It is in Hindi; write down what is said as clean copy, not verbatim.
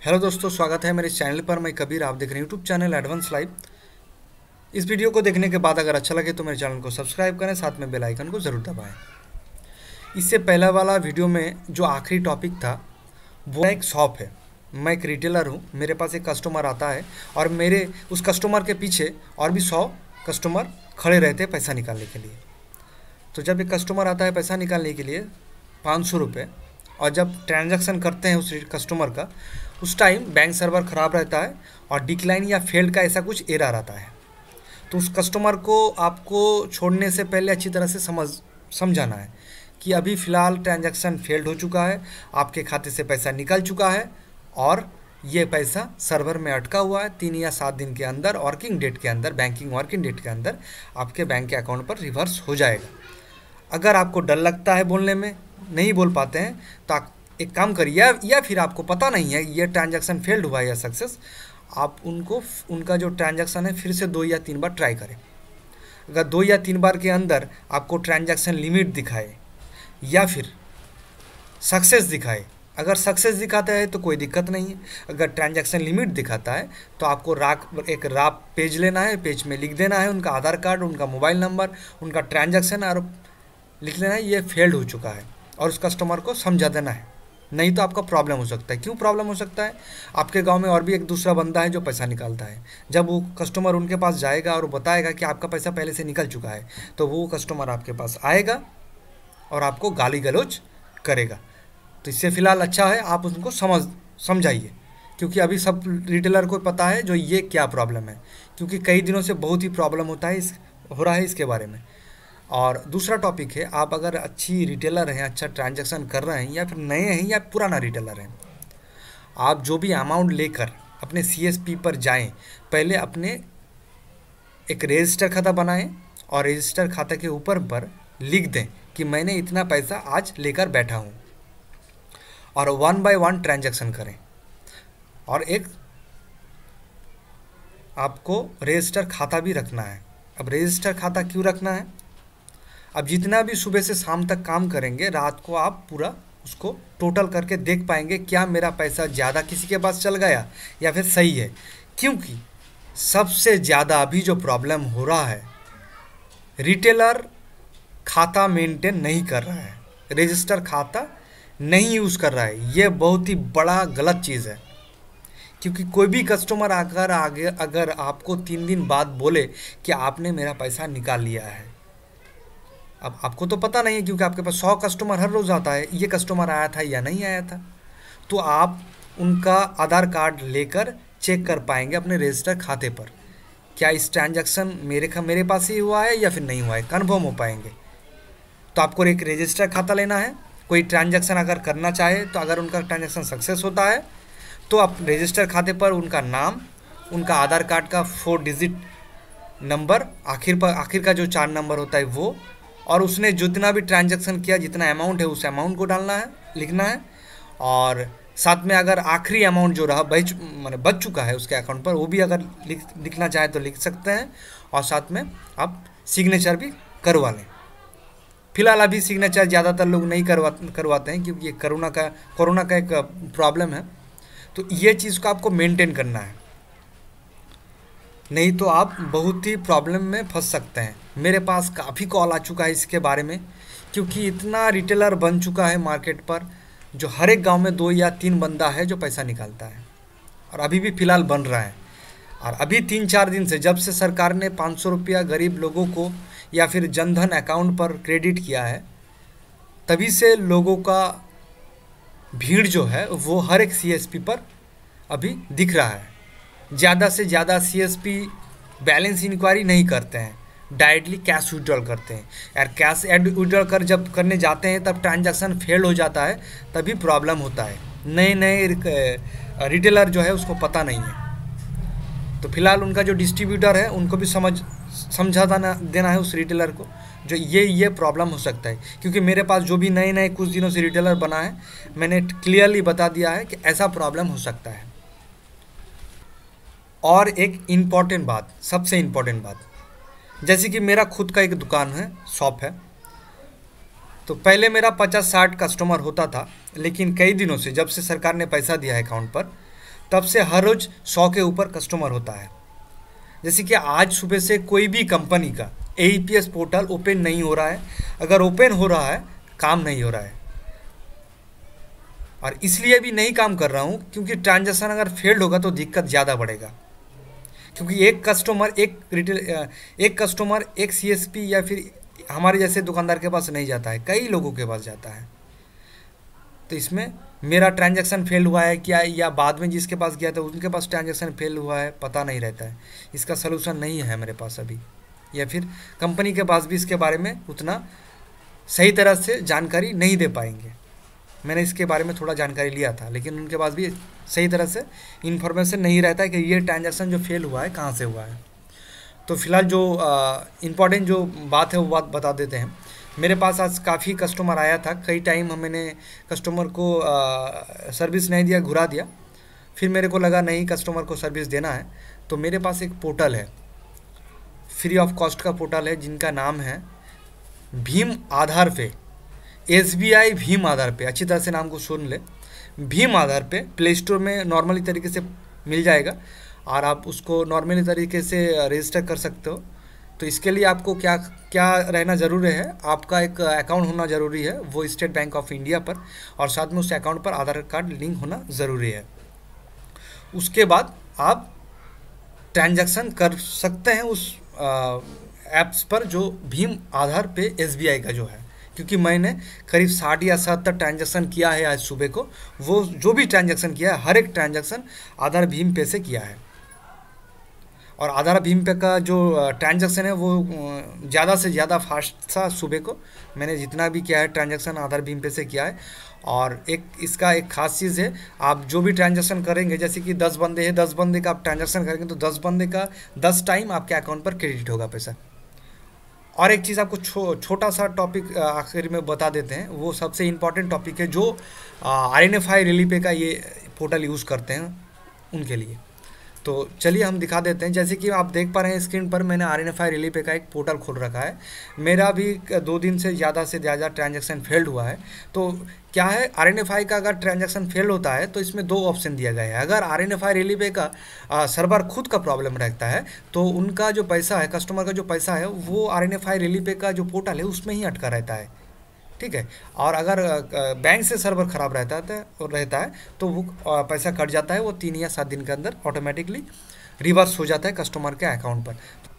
हेलो दोस्तों, स्वागत है मेरे इस चैनल पर। मैं कबीर, आप देख रहे हैं यूट्यूब चैनल एडवांस लाइव। इस वीडियो को देखने के बाद अगर अच्छा लगे तो मेरे चैनल को सब्सक्राइब करें, साथ में बेल आइकन को ज़रूर दबाएं। इससे पहला वाला वीडियो में जो आखिरी टॉपिक था वो एक शॉप है। मैं एक रिटेलर हूँ, मेरे पास एक कस्टमर आता है और मेरे उस कस्टमर के पीछे और भी 100 कस्टमर खड़े रहते हैं पैसा निकालने के लिए। तो जब एक कस्टमर आता है पैसा निकालने के लिए 500 रुपये, और जब ट्रांजैक्शन करते हैं उस कस्टमर का, उस टाइम बैंक सर्वर ख़राब रहता है और डिक्लाइन या फेल्ड का ऐसा कुछ एरर आता है। तो उस कस्टमर को आपको छोड़ने से पहले अच्छी तरह से समझाना है कि अभी फ़िलहाल ट्रांजैक्शन फेल्ड हो चुका है, आपके खाते से पैसा निकल चुका है और ये पैसा सर्वर में अटका हुआ है। 3 या 7 दिन के अंदर, वर्किंग डेट के अंदर, बैंकिंग वर्किंग डेट के अंदर आपके बैंक के अकाउंट पर रिवर्स हो जाएगा। अगर आपको डर लगता है बोलने में, नहीं बोल पाते हैं, तो आप एक काम करिए, या फिर आपको पता नहीं है ये ट्रांजैक्शन फेल्ड हुआ है या सक्सेस, आप उनका जो ट्रांजैक्शन है फिर से 2 या 3 बार ट्राई करें। अगर 2 या 3 बार के अंदर आपको ट्रांजैक्शन लिमिट दिखाए या फिर सक्सेस दिखाए, अगर सक्सेस दिखाता है तो कोई दिक्कत नहीं है। अगर ट्रांजैक्शन लिमिट दिखाता है तो आपको एक राप पेज लेना है, पेज में लिख देना है उनका आधार कार्ड, उनका मोबाइल नंबर, उनका ट्रांजैक्शन, और लिख लेना है ये फेल्ड हो चुका है, और उस कस्टमर को समझा देना है। नहीं तो आपका प्रॉब्लम हो सकता है। क्यों प्रॉब्लम हो सकता है? आपके गांव में और भी एक दूसरा बंदा है जो पैसा निकालता है। जब वो कस्टमर उनके पास जाएगा और बताएगा कि आपका पैसा पहले से निकल चुका है, तो वो कस्टमर आपके पास आएगा और आपको गाली गलौज करेगा। तो इससे फ़िलहाल अच्छा है आप उनको समझाइए, क्योंकि अभी सब रिटेलर को पता है जो ये क्या प्रॉब्लम है, क्योंकि कई दिनों से बहुत ही प्रॉब्लम हो रहा है इसके बारे में। और दूसरा टॉपिक है, आप अगर अच्छी रिटेलर हैं, अच्छा ट्रांजैक्शन कर रहे हैं, या फिर नए हैं या पुराना रिटेलर हैं, आप जो भी अमाउंट लेकर अपने सीएसपी पर जाएं, पहले अपने एक रजिस्टर खाता बनाएं और रजिस्टर खाता के ऊपर पर लिख दें कि मैंने इतना पैसा आज लेकर बैठा हूं, और 1 बाय 1 ट्रांजैक्शन करें। और एक आपको रजिस्टर खाता भी रखना है। अब रजिस्टर खाता क्यों रखना है? अब जितना भी सुबह से शाम तक काम करेंगे, रात को आप पूरा उसको टोटल करके देख पाएंगे क्या मेरा पैसा ज़्यादा किसी के पास चल गया या फिर सही है। क्योंकि सबसे ज़्यादा अभी जो प्रॉब्लम हो रहा है, रिटेलर खाता मेंटेन नहीं कर रहा है, रजिस्टर खाता नहीं यूज़ कर रहा है। ये बहुत ही बड़ा गलत चीज़ है, क्योंकि कोई भी कस्टमर अगर आपको 3 दिन बाद बोले कि आपने मेरा पैसा निकाल लिया है, अब आपको तो पता नहीं है, क्योंकि आपके पास 100 कस्टमर हर रोज़ आता है, ये कस्टमर आया था या नहीं आया था, तो आप उनका आधार कार्ड लेकर चेक कर पाएंगे अपने रजिस्टर खाते पर क्या इस ट्रांजैक्शन मेरे पास ही हुआ है या फिर नहीं हुआ है, कन्फर्म हो पाएंगे। तो आपको एक रजिस्टर खाता लेना है। कोई ट्रांजैक्शन अगर करना चाहे, तो अगर उनका ट्रांजैक्शन सक्सेस होता है तो आप रजिस्टर खाते पर उनका नाम, उनका आधार कार्ड का 4 डिजिट नंबर, आखिर का जो 4 नंबर होता है वो, और उसने जितना भी ट्रांजैक्शन किया, जितना अमाउंट है उस अमाउंट को डालना है, लिखना है। और साथ में अगर आखिरी अमाउंट जो रहा बच चुका है उसके अकाउंट पर, वो भी अगर लिखना चाहे तो लिख सकते हैं। और साथ में आप सिग्नेचर भी करवा लें। फिलहाल अभी सिग्नेचर ज़्यादातर लोग नहीं करवाते हैं, क्योंकि ये कोरोना का एक प्रॉब्लम है। तो ये चीज़ को आपको मेंटेन करना है, नहीं तो आप बहुत ही प्रॉब्लम में फंस सकते हैं। मेरे पास काफ़ी कॉल आ चुका है इसके बारे में, क्योंकि इतना रिटेलर बन चुका है मार्केट पर, जो हर एक गांव में 2 या 3 बंदा है जो पैसा निकालता है, और अभी भी फ़िलहाल बन रहा है। और अभी 3-4 दिन से, जब से सरकार ने 500 रुपया गरीब लोगों को या फिर जनधन अकाउंट पर क्रेडिट किया है, तभी से लोगों का भीड़ जो है वो हर एक सीएसपी पर अभी दिख रहा है। ज़्यादा से ज़्यादा सीएसपी बैलेंस इंक्वायरी नहीं करते हैं, डायरेक्टली कैश विड्रॉल करते हैं। यार कैश विड्रॉल जब करने जाते हैं तब ट्रांजैक्शन फेल हो जाता है, तभी प्रॉब्लम होता है। नए रिटेलर जो है उसको पता नहीं है। तो फिलहाल उनका जो डिस्ट्रीब्यूटर है उनको भी समझा देना है उस रिटेलर को, जो ये प्रॉब्लम हो सकता है। क्योंकि मेरे पास जो भी नए कुछ दिनों से रिटेलर बना है, मैंने क्लियरली बता दिया है कि ऐसा प्रॉब्लम हो सकता है। और एक इम्पॉर्टेंट बात, सबसे इम्पॉर्टेंट बात, जैसे कि मेरा खुद का एक दुकान है, शॉप है, तो पहले मेरा 50-60 कस्टमर होता था, लेकिन कई दिनों से, जब से सरकार ने पैसा दिया है अकाउंट पर, तब से हर रोज़ 100 के ऊपर कस्टमर होता है। जैसे कि आज सुबह से कोई भी कंपनी का AEPS पोर्टल ओपन नहीं हो रहा है, अगर ओपन हो रहा है काम नहीं हो रहा है। और इसलिए भी नहीं काम कर रहा हूँ क्योंकि ट्रांजैक्शन अगर फेल्ड होगा तो दिक्कत ज़्यादा बढ़ेगा, क्योंकि एक कस्टमर एक CSP या फिर हमारे जैसे दुकानदार के पास नहीं जाता है, कई लोगों के पास जाता है। तो इसमें मेरा ट्रांजैक्शन फेल हुआ है क्या, या बाद में जिसके पास गया था उनके पास ट्रांजैक्शन फेल हुआ है, पता नहीं रहता है। इसका सलूशन नहीं है मेरे पास अभी, या फिर कंपनी के पास भी इसके बारे में उतना सही तरह से जानकारी नहीं दे पाएंगे। मैंने इसके बारे में थोड़ा जानकारी लिया था, लेकिन उनके पास भी सही तरह से इन्फॉर्मेशन नहीं रहता है कि ये ट्रांजैक्शन जो फेल हुआ है कहाँ से हुआ है। तो फिलहाल जो इम्पॉर्टेंट जो बात है वो बात बता देते हैं। मेरे पास आज काफ़ी कस्टमर आया था, कई टाइम मैंने कस्टमर को सर्विस नहीं दिया, घुरा दिया। फिर मेरे को लगा नहीं, कस्टमर को सर्विस देना है, तो मेरे पास एक पोर्टल है, फ्री ऑफ कॉस्ट का पोर्टल है, जिनका नाम है भीम आधार पे, SBI भीम आधार पे। अच्छी तरह से नाम को सुन ले, भीम आधार पे प्ले स्टोर में नॉर्मली तरीके से मिल जाएगा और आप उसको नॉर्मली तरीके से रजिस्टर कर सकते हो। तो इसके लिए आपको क्या क्या रहना ज़रूरी है, आपका एक अकाउंट होना ज़रूरी है, वो स्टेट बैंक ऑफ इंडिया पर, और साथ में उस अकाउंट पर आधार कार्ड लिंक होना ज़रूरी है। उसके बाद आप ट्रांजैक्शन कर सकते हैं उस ऐप्स पर जो भीम आधार पे SBI का जो है, क्योंकि मैंने करीब 60 या 70 ट्रांजैक्शन किया है आज सुबह को। वो जो भी ट्रांजैक्शन किया है, हर एक ट्रांजैक्शन आधार भीम पे से किया है। और आधार भीम पे का जो ट्रांजैक्शन है वो ज़्यादा से ज़्यादा फास्ट था सुबह को। मैंने जितना भी किया है ट्रांजैक्शन आधार भीम पे से किया है। और इसका एक खास चीज़ है, आप जो भी ट्रांजैक्शन करेंगे, जैसे कि 10 बंदे हैं, 10 बंदे का आप ट्रांजैक्शन करेंगे तो 10 बंदे का 10 टाइम आपके अकाउंट पर क्रेडिट होगा पैसा। और एक चीज़ आपको छोटा सा टॉपिक आखिर में बता देते हैं, वो सबसे इम्पॉर्टेंट टॉपिक है जो RNFI रिलीपे का ये पोर्टल यूज़ करते हैं उनके लिए। तो चलिए हम दिखा देते हैं। जैसे कि आप देख पा रहे हैं स्क्रीन पर, मैंने RNFI रिलीपे का एक पोर्टल खोल रखा है। मेरा भी 2 दिन से ज़्यादा ट्रांजैक्शन फेल्ड हुआ है। तो क्या है, RNFI का अगर ट्रांजैक्शन फेल होता है तो इसमें 2 ऑप्शन दिया गया है। अगर RNFI रिलीपे का सर्वर खुद का प्रॉब्लम रहता है तो उनका जो पैसा है, कस्टमर का जो पैसा है, वो RNFI रिलीपे का जो पोर्टल है उसमें ही अटका रहता है, ठीक है। और अगर बैंक से सर्वर ख़राब रहता है तो वो पैसा कट जाता है, वो 3 या 7 दिन के अंदर ऑटोमेटिकली रिवर्स हो जाता है कस्टमर के अकाउंट पर।